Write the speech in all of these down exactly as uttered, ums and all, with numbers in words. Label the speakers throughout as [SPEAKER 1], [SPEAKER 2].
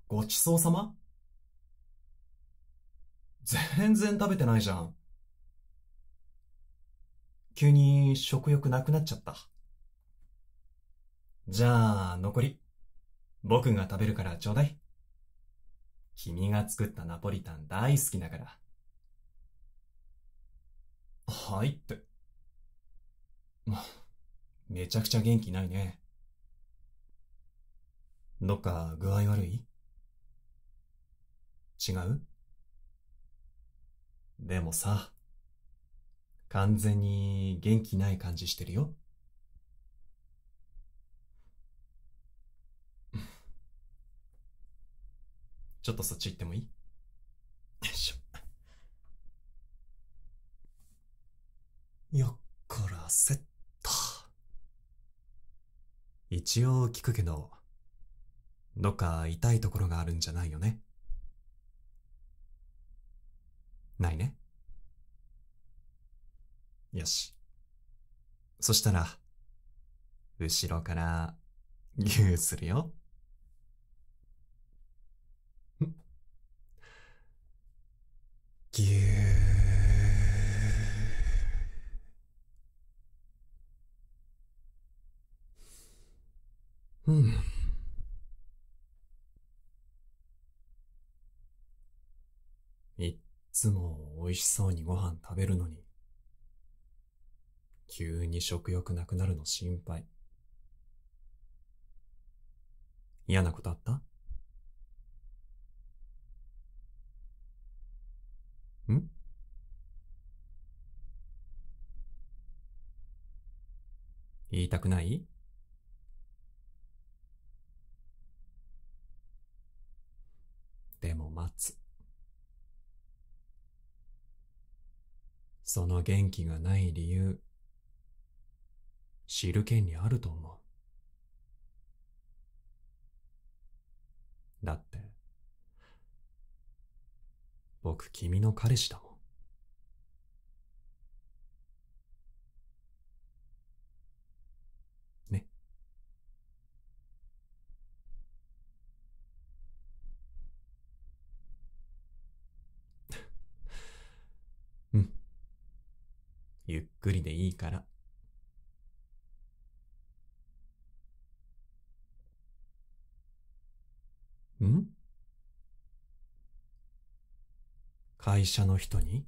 [SPEAKER 1] ごちそうさま？全然食べてないじゃん。急に食欲なくなっちゃった。じゃあ、残り、僕が食べるからちょうだい。君が作ったナポリタン大好きだから。はいって。ま、めちゃくちゃ元気ないね。どっか具合悪い？違う？でもさ、完全に元気ない感じしてるよ。ちょっとそっち行ってもいい？よいしょ。よっこらせっと。一応聞くけど、どっか痛いところがあるんじゃないよね？ないね。よし。そしたら、後ろからギューするよ。ギュー。うん。いっつも美味しそうにご飯食べるのに、急に食欲なくなるの心配。嫌なことあった？ん？言いたくない？でも待つ。その元気がない理由、知る権利あると思う。だって、僕君の彼氏だもん。ね。うん。ゆっくりでいいから。ん？会社の人に？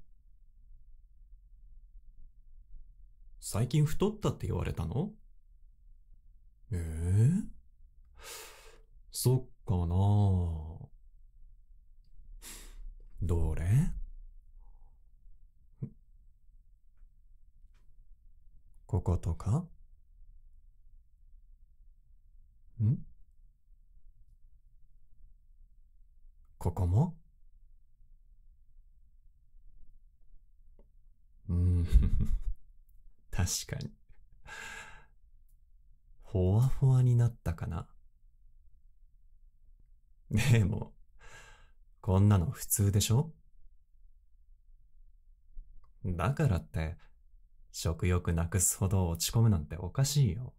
[SPEAKER 1] 最近太ったって言われたの？ええ？そっかなあ。どれ？こことか？ん？ここも？うん。確かに。ほわほわになったかな。でも、こんなの普通でしょ？だからって、食欲なくすほど落ち込むなんておかしいよ。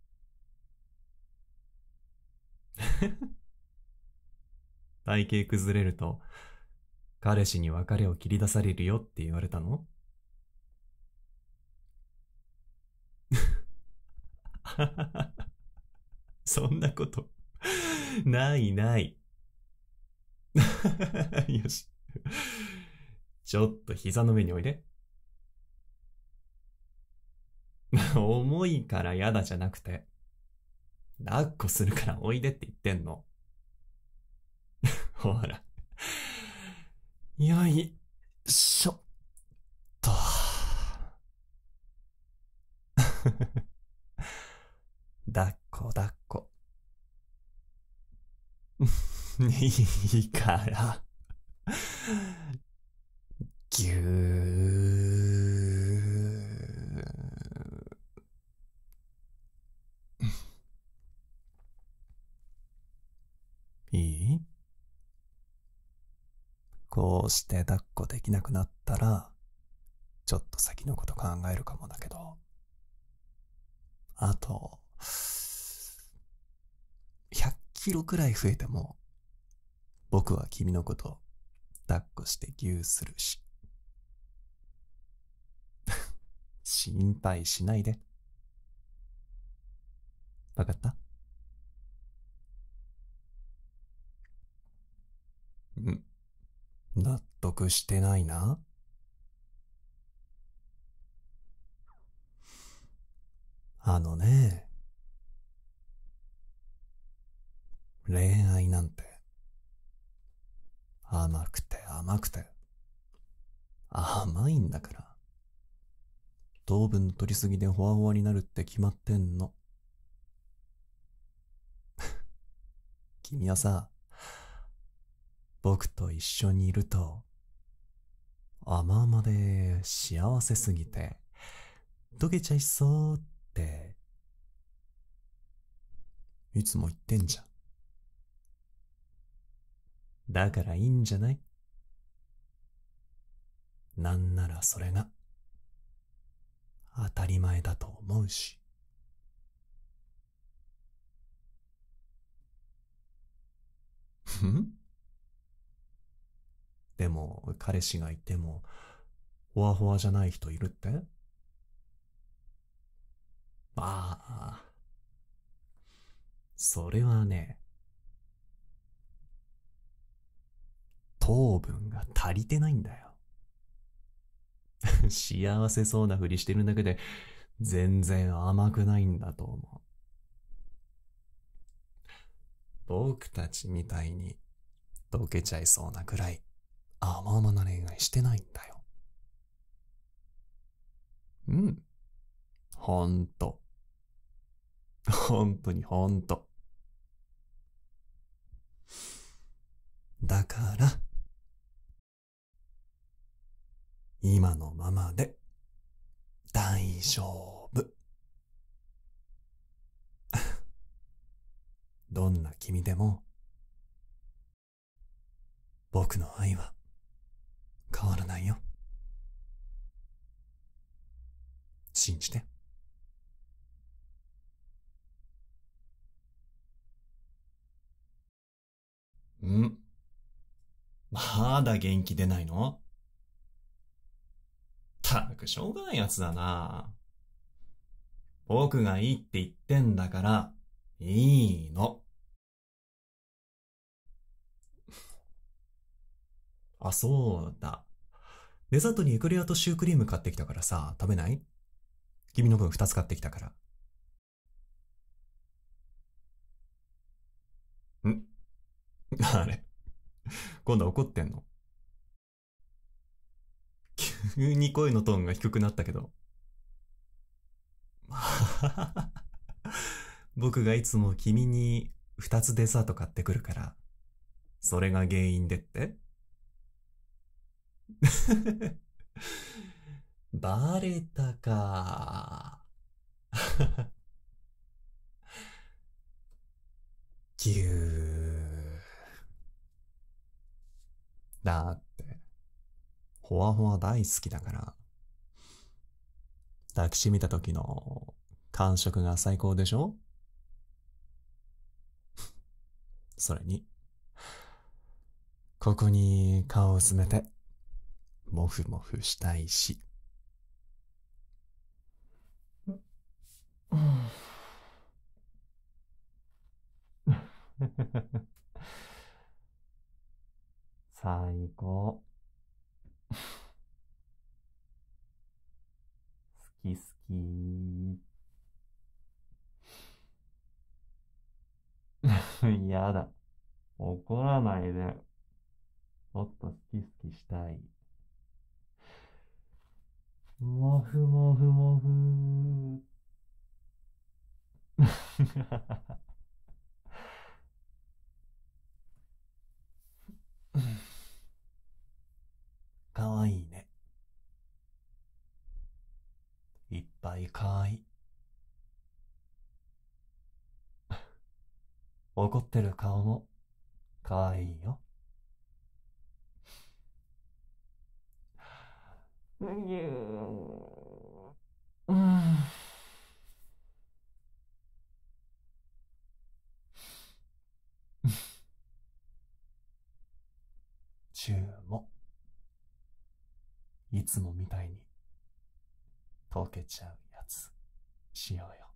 [SPEAKER 1] 体型崩れると、彼氏に別れを切り出されるよって言われたの？そんなこと、ないない。よし。ちょっと膝の上においで。重いから嫌だじゃなくて、抱っこするからおいでって言ってんの。ほら。よいしょっと。抱っこ抱っこ。いいから。ぎゅー。いい？こうして抱っこできなくなったら、ちょっと先のこと考えるかもだけど、あと、ひゃっキロくらい増えても僕は君のことを抱っこしてギューするし。心配しないで。わかった？ん、納得してないな。あのね、恋愛なんて甘くて甘くて甘いんだから。糖分の取りすぎでホワホワになるって決まってんの。君はさ、僕と一緒にいると甘々で幸せすぎて溶けちゃいそうっていつも言ってんじゃん。だからいいんじゃない？なんならそれが当たり前だと思うし。んでも彼氏がいてもホワホワじゃない人いるって？ああ、それはね、糖分が足りてないんだよ。幸せそうなふりしてるだけで全然甘くないんだと思う。僕たちみたいに溶けちゃいそうなくらい甘々な恋愛してないんだよ。うん。ほんと。ほんとにほんと。だから、今のままで大丈夫。どんな君でも、僕の愛は変わらないよ。信じて。ん？まだ元気出ないの？たくしょうがないやつだな。僕がいいって言ってんだから、いいの。あ、そうだ。デザートにエクレアとシュークリーム買ってきたからさ、食べない？君の分二つ買ってきたから。ん？あれ、今度怒ってんの？急に声のトーンが低くなったけど。僕がいつも君に二つデザート買ってくるから、それが原因でって？バレたか。ぎゅー。だって、ほわほわ大好きだから、抱きしめた時の感触が最高でしょ？それに、ここに顔を詰めて、もふもふしたいし。最高。好き好き。やだ。怒らないで。もっと好き好きしたい。もふもふもふ。かわいいね。いっぱいかわいい。怒ってる顔もかわいいよ。うぎゅー。うん。 いつもみたいに溶けちゃうやつしようよ。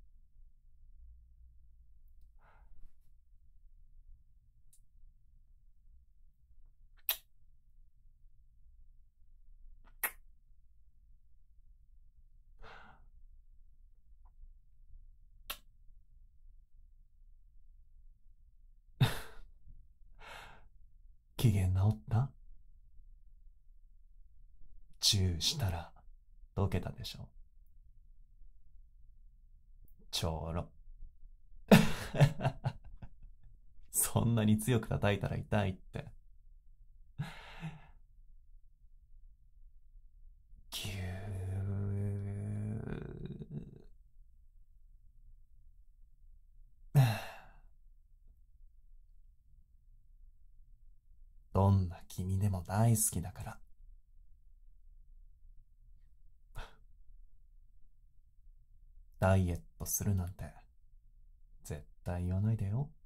[SPEAKER 1] 機嫌治った？チューしたら溶けたでしょ。ちょろ。そんなに強く叩いたら痛いって。ぎゅー。どんな君でも大好きだから。ダイエットするなんて絶対言わないでよ。